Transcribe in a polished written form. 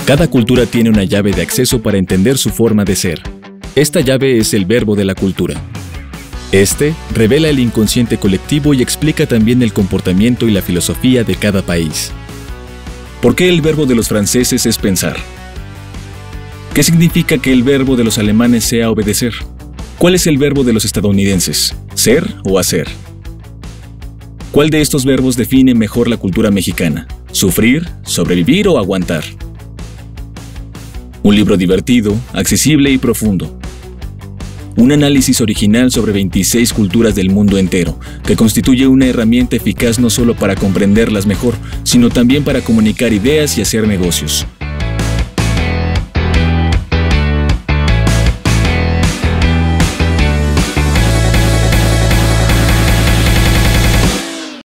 Cada cultura tiene una llave de acceso para entender su forma de ser. Esta llave es el verbo de la cultura. Este revela el inconsciente colectivo y explica también el comportamiento y la filosofía de cada país. ¿Por qué el verbo de los franceses es pensar? ¿Qué significa que el verbo de los alemanes sea obedecer? ¿Cuál es el verbo de los estadounidenses? ¿Ser o hacer? ¿Cuál de estos verbos define mejor la cultura mexicana? ¿Sufrir, sobrevivir o aguantar? Un libro divertido, accesible y profundo. Un análisis original sobre 26 culturas del mundo entero, que constituye una herramienta eficaz no solo para comprenderlas mejor, sino también para comunicar ideas y hacer negocios.